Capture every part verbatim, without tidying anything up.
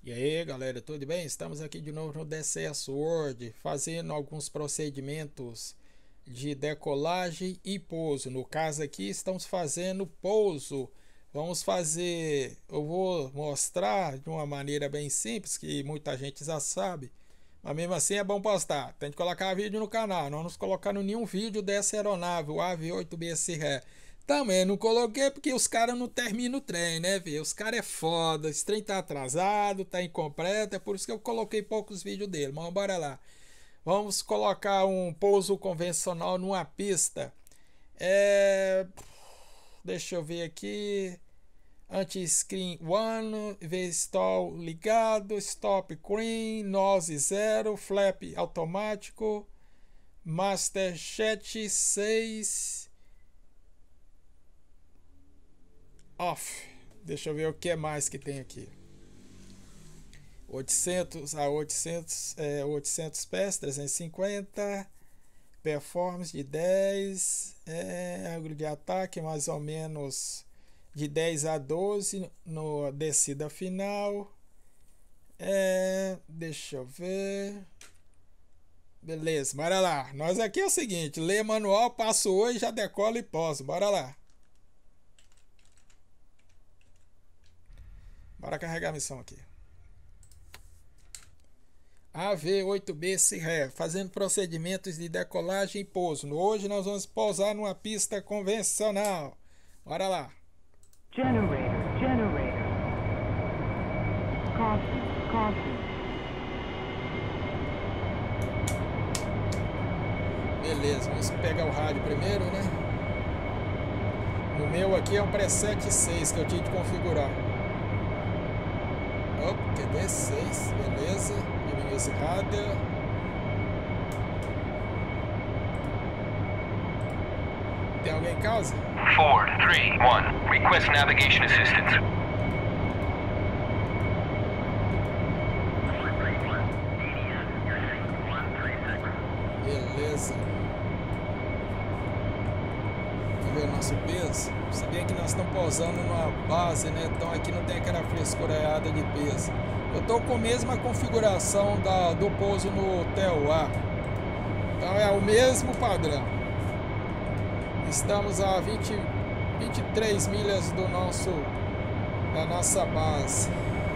E aí galera, tudo bem? Estamos aqui de novo no D C S World, fazendo alguns procedimentos de decolagem e pouso. No caso aqui estamos fazendo pouso. Vamos fazer, eu vou mostrar de uma maneira bem simples, que muita gente já sabe, mas mesmo assim é bom postar. Tem que colocar vídeo no canal, não nos colocando nenhum vídeo dessa aeronave, o A V oito B S Ré. Também não coloquei porque os caras não terminam o trem, né, velho? Os caras é foda, esse trem tá atrasado, tá incompleto, é por isso que eu coloquei poucos vídeos dele. Mas bora lá. Vamos colocar um pouso convencional numa pista. É... Deixa eu ver aqui. Anti-screen one, V-stall ligado, stop crane, nose zero, flap automático, master chat seis, off. Deixa eu ver o que mais que tem aqui. oitocentos a oitocentos, é, oitocentos pés, trezentos e cinquenta, performance de dez, é, ângulo de ataque mais ou menos de dez a doze no descida final. É, deixa eu ver. Beleza, bora lá. Nós aqui é o seguinte: lê manual, passo hoje, já decola e poso. Bora lá. Bora carregar a missão aqui. A V oito B S Ré, fazendo procedimentos de decolagem e pouso. Hoje nós vamos pousar numa pista convencional. Bora lá. Generator, generator. Caution, caution. Beleza, vamos pegar o rádio primeiro, né? No meu aqui é um preset seis que eu tive de configurar. Opa, Q D seis, beleza. Diminuir esse rádio. Tem alguém em casa? Ford three one, request navigation assistance. Beleza. Vamos ver o nosso peso. Se bem que nós estamos pousando numa base, né? Então aqui não tem aquela frescurada de peso. Eu estou com a mesma configuração da, do pouso no T O A. Então é o mesmo padrão. Estamos a vinte, vinte e três milhas do nosso, da nossa base.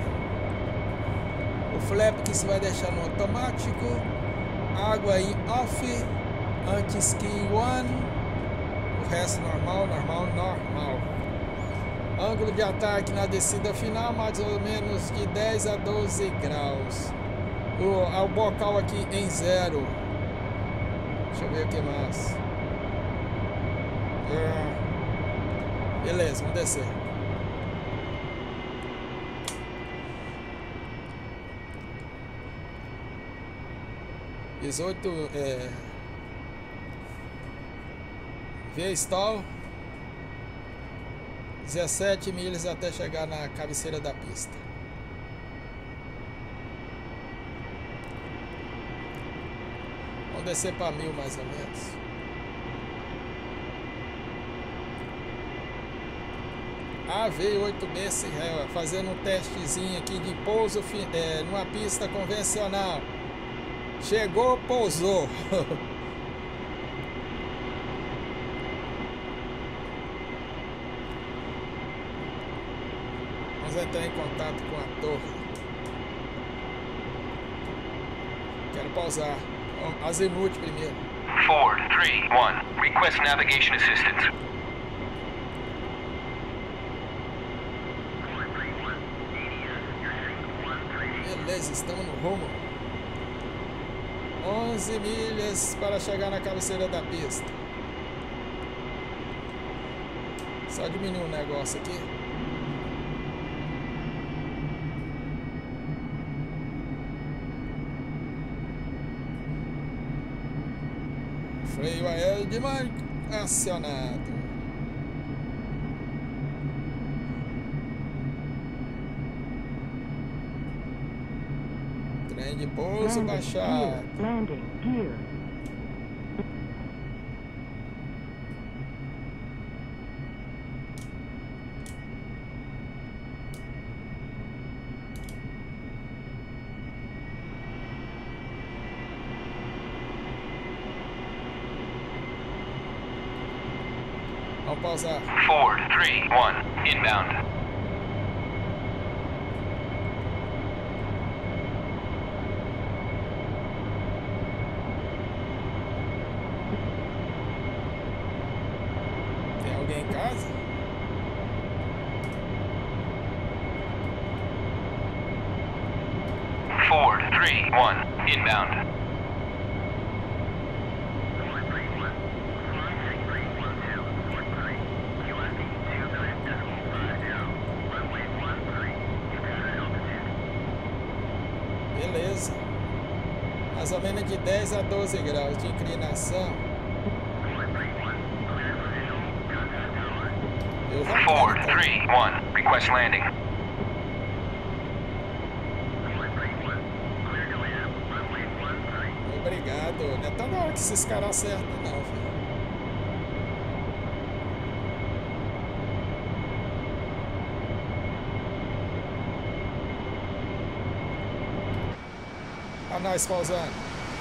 O flap que se vai deixar no automático. Água em off. Anti-skin one. O resto normal, normal, normal. Ângulo de ataque na descida final, mais ou menos de dez a doze graus. O, o bocal aqui em zero. Deixa eu ver o que mais. Uh, beleza, vamos descer. dezoito é, V-stall, dezessete milhas até chegar na cabeceira da pista. Vamos descer para mil mais ou menos. A V oito B S Ré, fazendo um testezinho aqui de pouso é, numa pista convencional. Chegou, pousou. Vamos entrar em contato com a torre. Quero pausar. Azimuth primeiro. Ford three one, request navigation assistance. Beleza, estamos no rumo. onze milhas para chegar na cabeceira da pista. Só diminuir o negócio aqui. Freio aéreo de mar acionado. Trem de pouso baixado. Landing gear. Vamos pausar. Ford three one, inbound. Tem alguém em casa? Ford three one, inbound. Beleza. Mais ou menos de dez a doze graus de inclinação. Eu já Ford quero, tá? three one, request landing. Obrigado. Não é tão na hora que esses caras acertam, não, filho. A nós pausando.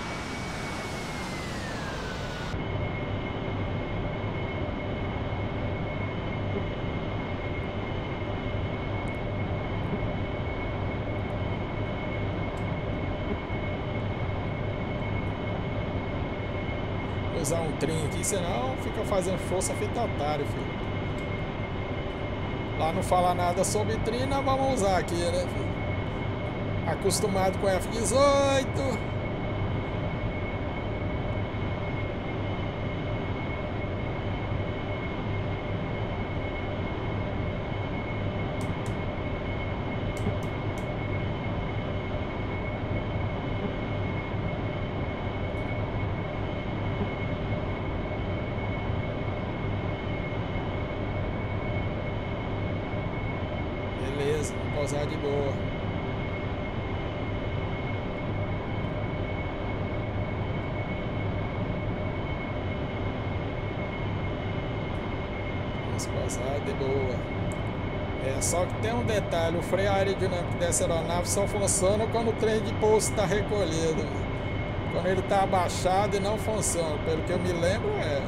Vou usar um trem aqui, senão fica fazendo força feita otário, filho. Lá não fala nada sobre trem, nós vamos usar aqui, né, filho? Acostumado com F dezoito. Beleza, vou pausar de boa. Passar de boa. É só que tem um detalhe: o freio aerodinâmico dessa aeronave só funciona quando o trem de pouso está recolhido. Quando ele está abaixado e não funciona. Pelo que eu me lembro, é.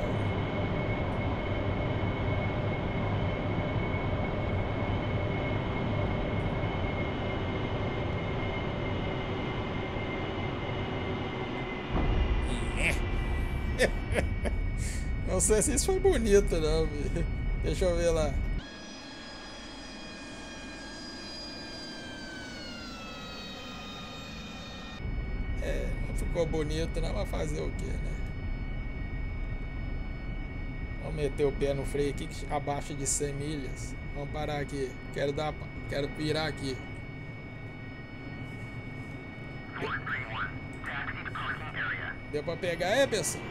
Não sei se isso foi bonito, não, filho. Deixa eu ver lá. É, não ficou bonito, não, vai fazer o que, né? Vamos meter o pé no freio aqui, que abaixo de cem milhas. Vamos parar aqui. Quero dar, quero virar aqui. Deu pra pegar aí, pessoal?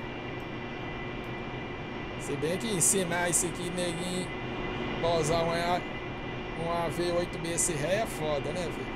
Se bem que ensinar isso aqui, neguinho, pra usar uma, uma V oito B S Ré é foda, né, filho?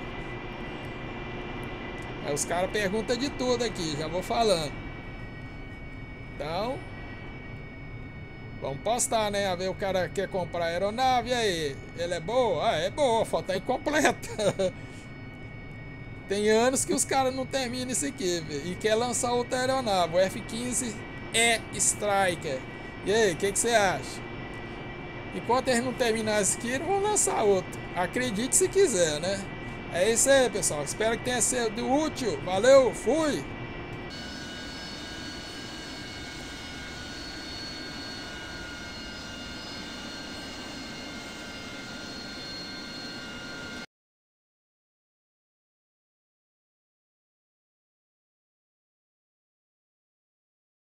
Aí os caras perguntam de tudo aqui, já vou falando. Então, vamos postar, né? A ver, o cara quer comprar a aeronave, e aí? Ele é boa? Ah, é boa, falta incompleta. Tem anos que os caras não terminam isso aqui, velho. E quer lançar outra aeronave, o F quinze E Striker. E aí, o que, que você acha? Enquanto eles não terminarem isso aqui, eles vão lançar outro. Acredite se quiser, né? É isso aí, pessoal. Espero que tenha sido útil. Valeu, fui!